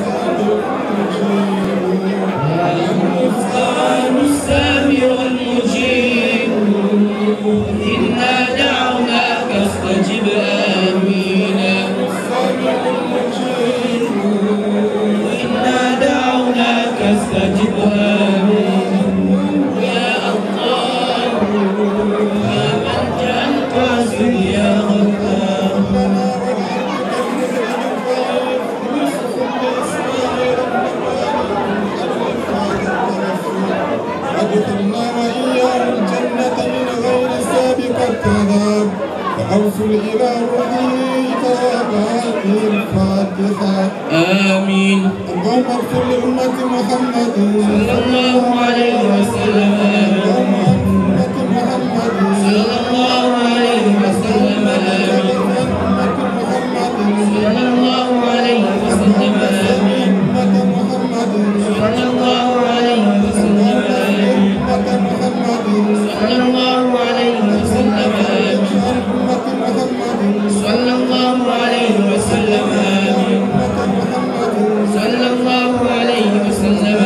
المختار السامع المجيب إنا دعوناك استجب آمين إنا دعوناك استجب آمين يا الله يا ملجأ القاصد يا غفار أدخلنا وإياه الجنة من غير سابق الكذاب فأوصل إلى روحه ثواب هذه الفاتحة. آمين. اللهم اغفر لأمة محمد صلى الله عليه وسلم. اللهم أمة محمد صلى الله عليه وسلم. أمة محمد صلى الله عليه وسلم. أمة محمد صلى الله عليه وسلم. أمة محمد صلى الله عليه وسلم. أمة محمد صلى الله عليه وسلم. صلى الله عليه وسلم.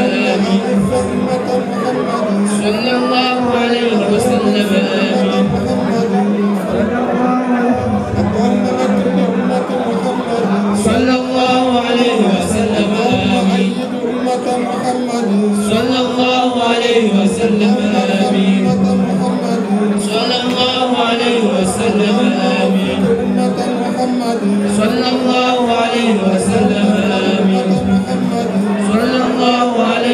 صلى الله عليه وسلم. صلى الله عليه وسلم. صلى الله عليه وسلم. صلى الله عليه وسلم. صلى الله عليه وسلم. صلى الله عليه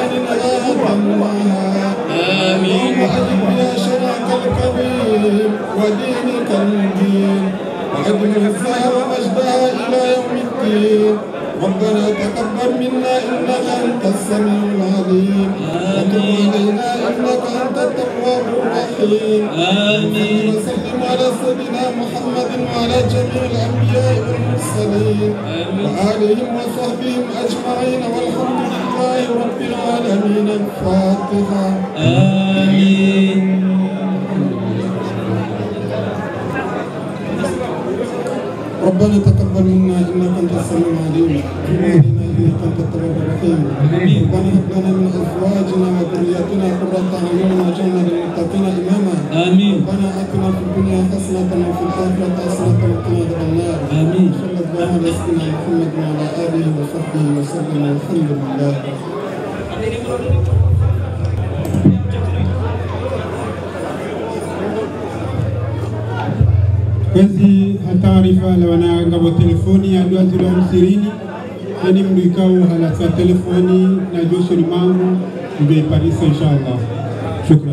غاية منها آمين. وأجب يا شرعك الكريم ودينك المبين وأجب عزها ومجدها إلى يوم الدين. ربنا تقبل منا إنك أنت السميع العليم وتب علينا إنك أنت التواب الرحيم. آمين. وسلم على سيدنا محمد وعلى جميع الأنبياء والمرسلين وآلهم وصحبهم أجمعين والحمد لله رب العالمين. الفاتحة. آمين. ربنا تقبل منا انك انت السميع العليم وتب علينا انك انت التواب الرحيم. ربنا هب لنا من ازواجنا وذرياتنا قرة اعين واجعلنا للمتقين اماما. آمين. ربنا اتنا في الدنيا حسنة وفي الاخرة حسنة وقنا عذاب النار. آمين. صلى الله على سيدنا محمد وعلى اله وصحبه وسلم والحمد لله. Kazi taarifa la wanangabo telefoni ya dua tula msirini yani mduikao halasa telefoni na josho ni mangu mbe parisa inshallah. Shukran.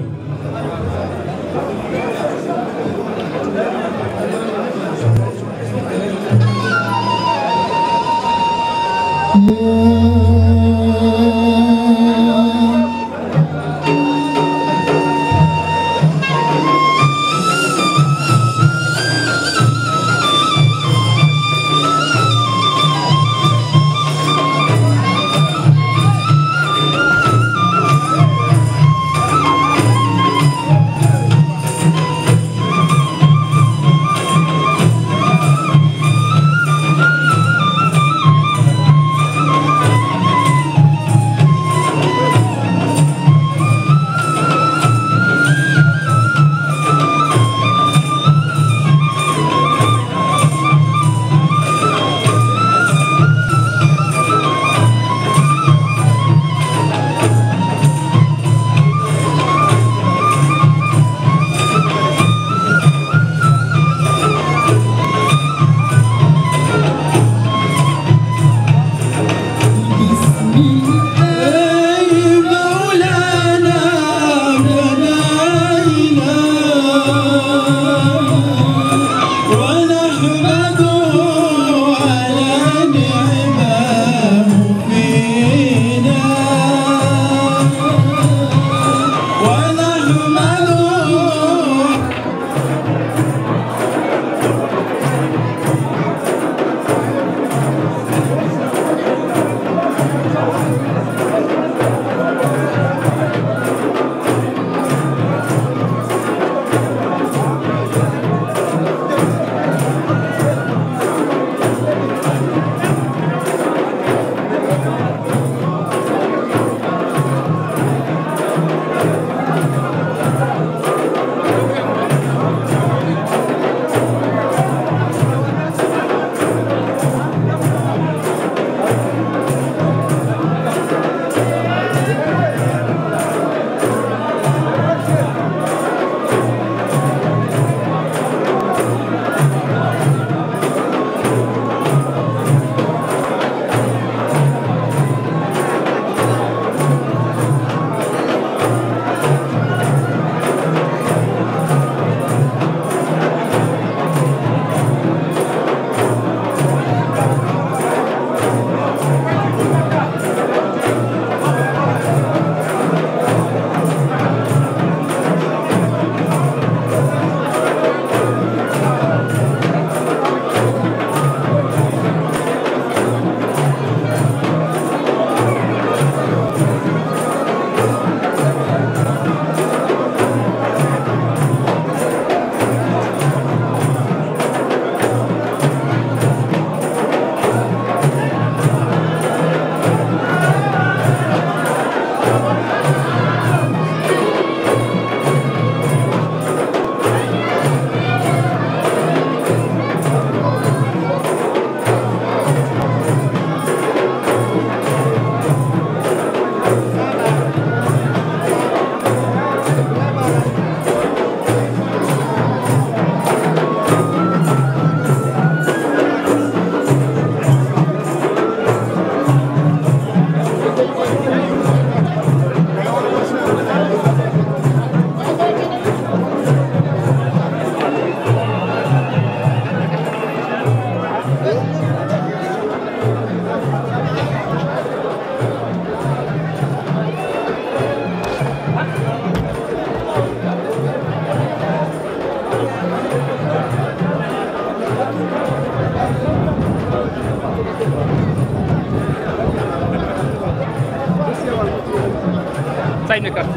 Sign carte.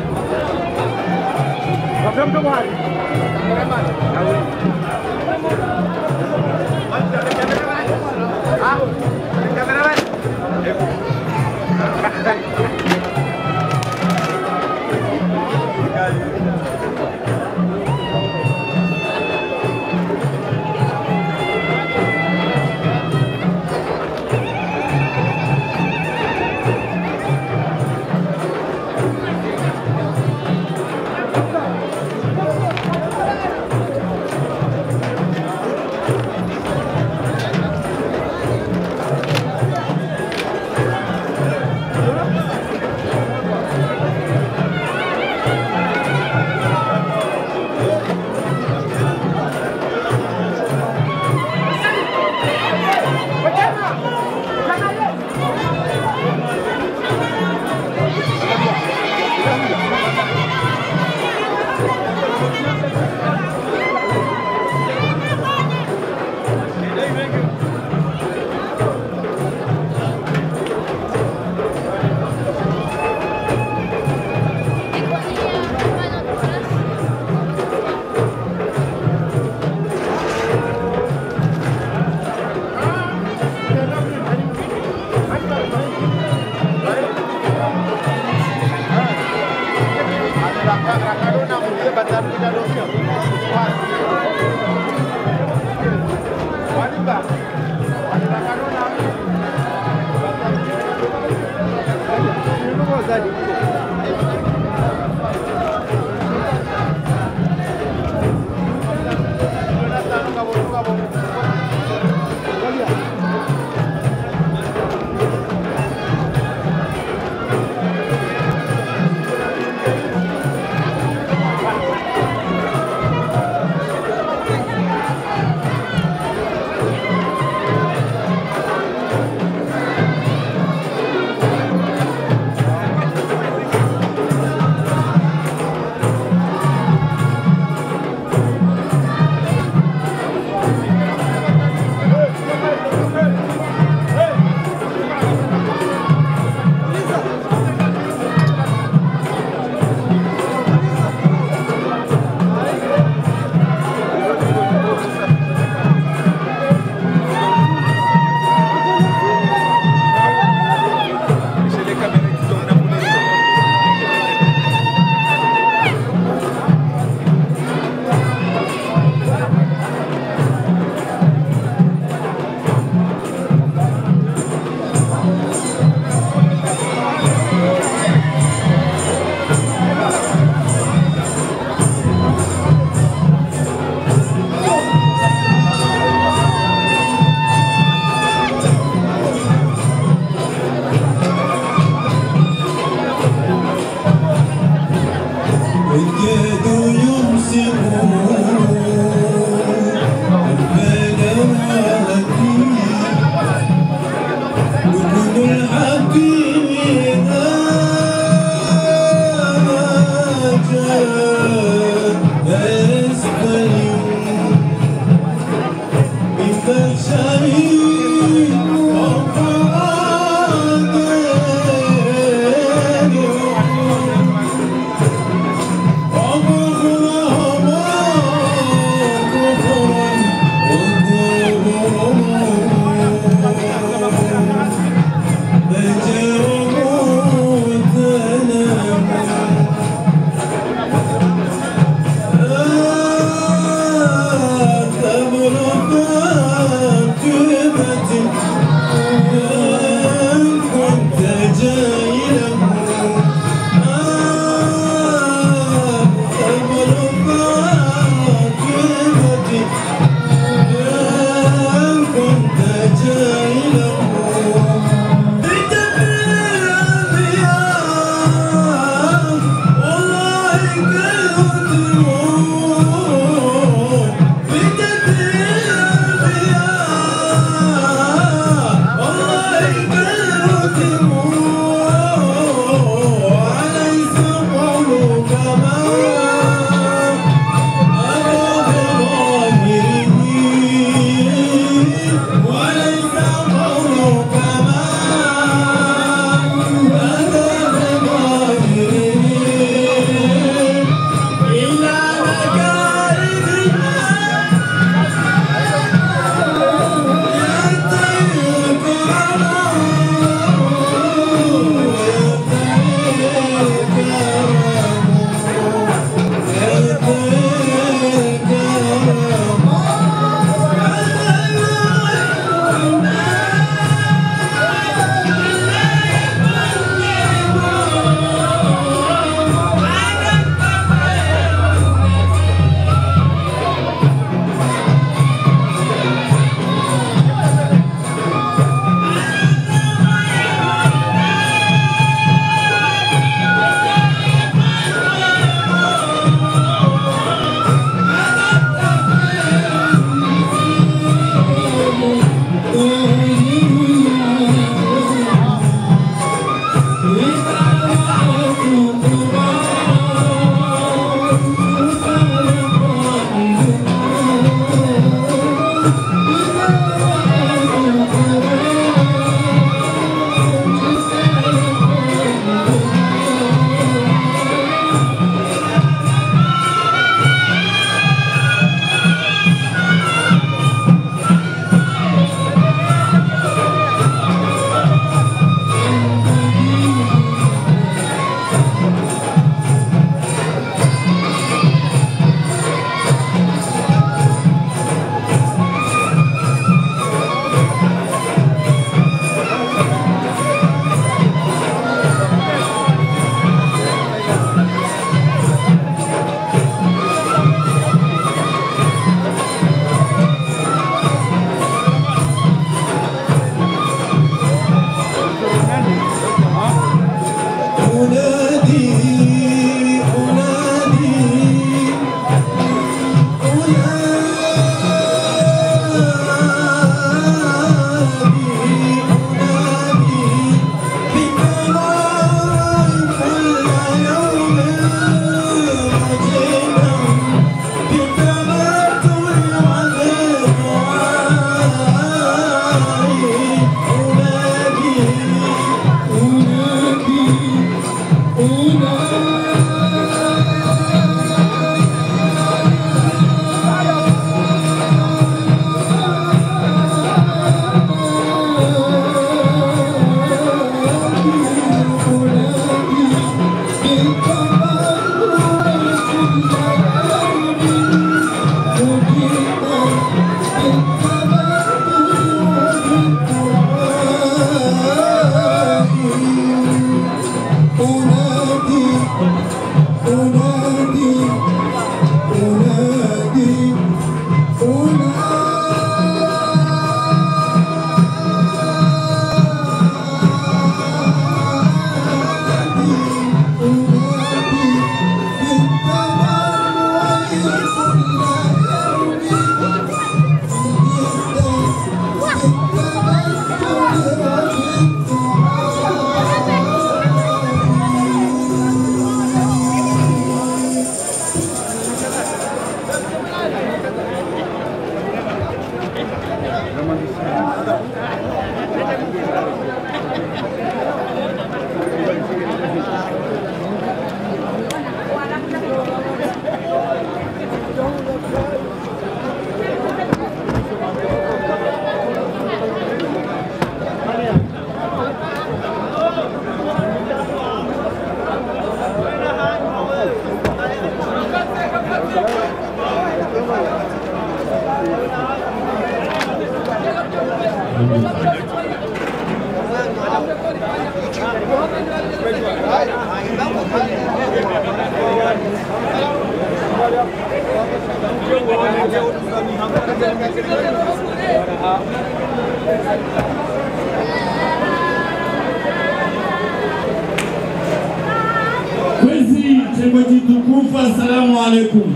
Kwezi chengoji tukufu, assalamu alaikum.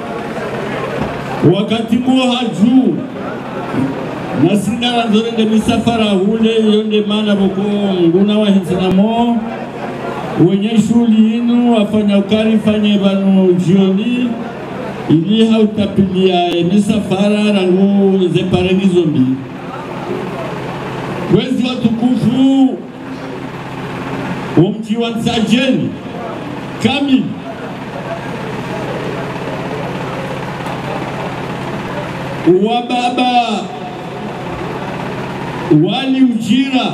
Wakati mwa haju nasingara zorende misafara hule yonde mana boko nguna wa hinsanamo wenye shuli inu wafanya ukari fanye banu jioni ili hautapilia misafara rangu zeparengi zombi. Kwezi watukufu umji wa Nsajeni kamili wa baba wali ujira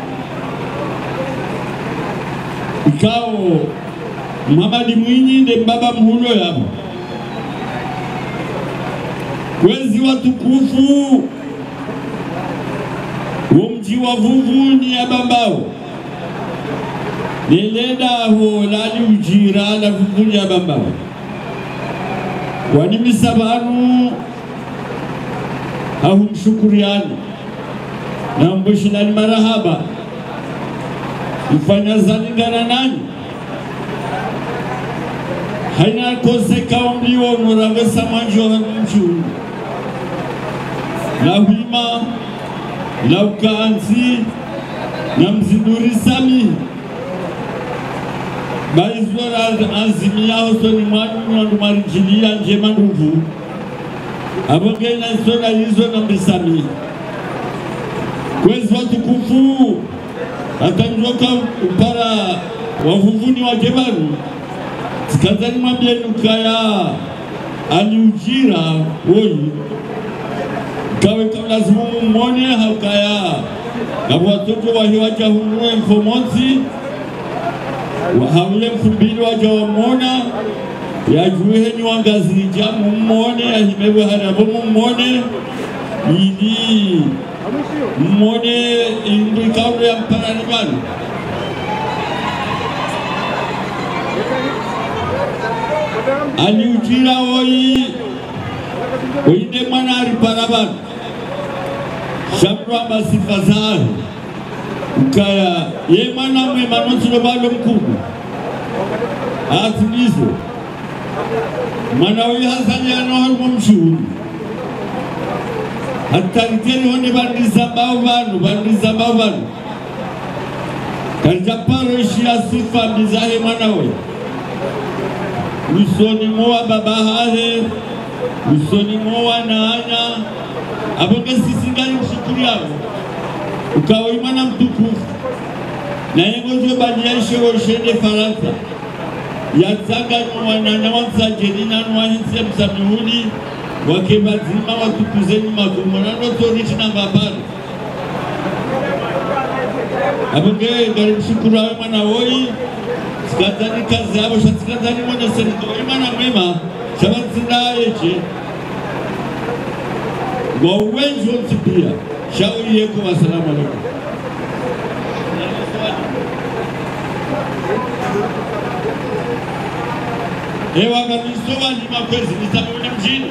ikao Muhammad Mwinyi nde baba mhulo yabo. Kwezi watukufu umji wa Vuvuni ya bambao Neleda ho lali ujira la Vuvuni ya bambao wani misabanu ahumshukuriani na mbushinani marahaba mfanya zaningana nani haina koseka umliwa unuravesa manjo hanumchu la huima la ukaanzi na mzinduri sami baizora azimi yao soni mwanu wanumarijilia njema nduvu abongena sona hizo na mbisami. Kwezi watukufu atanjoka upara wavuvuni wa Jebanu sikazani mwambia nukaya aliujira woi kawe kablazimu mwone haukaya na watoto wahiwaja hunue mfomonzi wahawile mfumbili waja wa mwona ya juhe ni wangazi jamu mwone ya himewe harabomu mwone ili mwone indu kaule ya mparani gani aliujira woi oinde mwana ariparabani shabra masifazari ukaya ye mwana mwe manotu lobalo mkubu atulizo mana wii hasani ya nohal mumshuru hatariteni hone bandiza bavanu karjaparo ishia sifa bizahe mwana we usoni moa babahahe usoni moa naanya abonge sisi ngani mshukuri yao ukawa imana mtukufu na yengojo badiaishe woshende Faransa yatsanga mwana wansajerina nwahinse msamihuli wake mazima wakutuzeni makumona notoriti na mabari abenge gari mshukuru awe mwana woi sikazani kazi yabo sikazani mwana seniko imana mwema shabanzinda yeche wa uwenzi wonsipia shauri yeko wasalamu alaikum. Ewaganisowa ni makwezi nitamuni mjini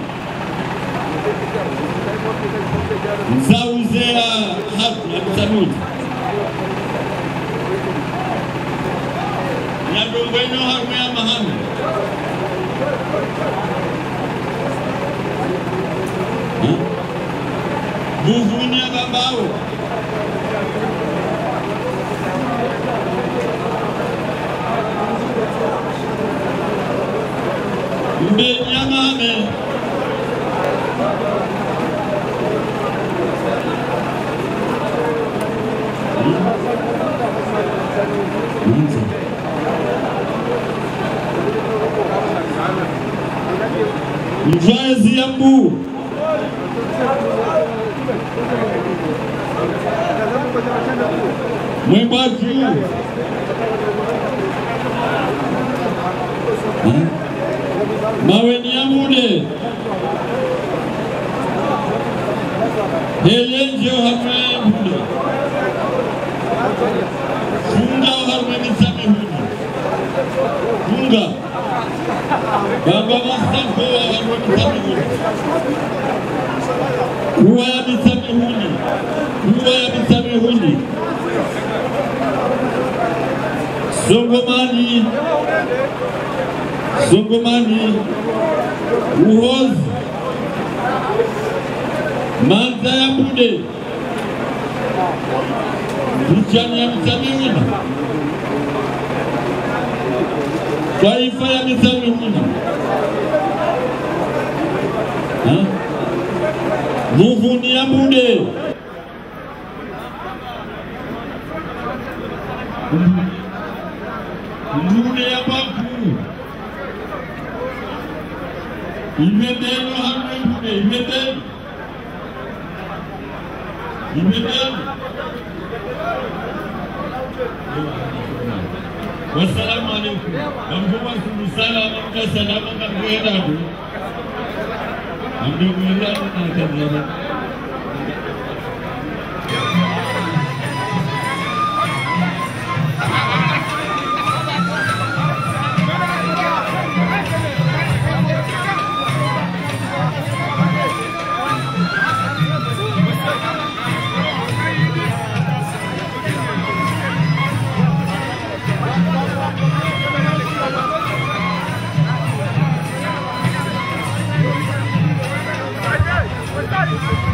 nzauzea hatu ya mtamuni nyadongweno harume ya mahame buvuni ya babao Benyamame Mjazi Yambu Mwembatu Maweni Yamude Helenje Harme Mude Funga Harme Misami Hudi Funga Baba Mastanko Harme Misami Hudi Kuwa ya Misami Hudi Kuwa ya Misami Hudi Songomani Songomani Uhoz Manza ya Bude Mchani ya Msamihuni Taifa ya Msamihuni Muvuni ya Bude Bude ya Baku Imedeno Harme Bude Imedeno Wassalamu alaikum. Wamkuma kumusala wamka salama kamkwenda tu. Amdogulila na kadhalika. What's that?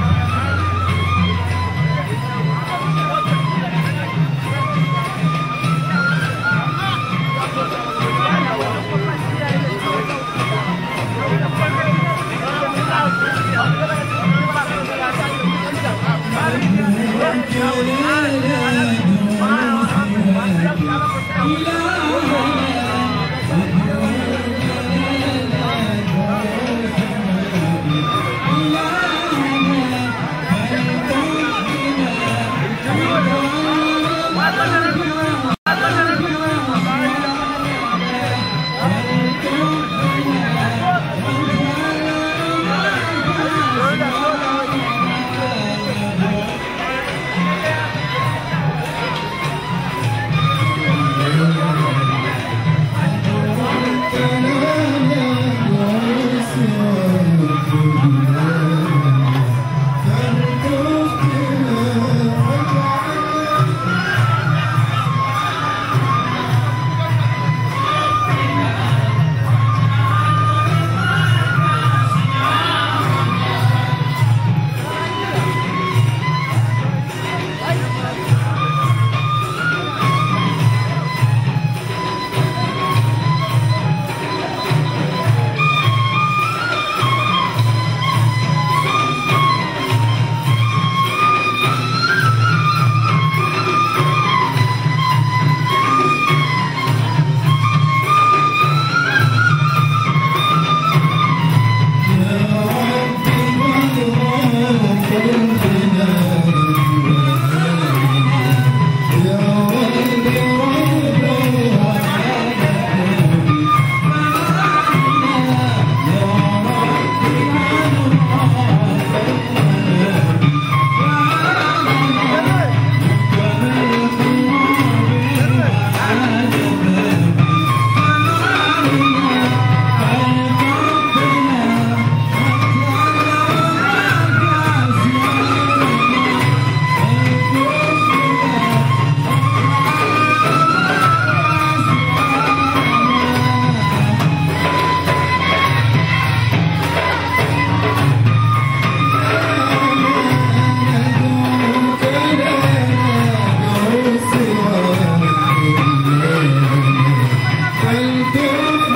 Thank you.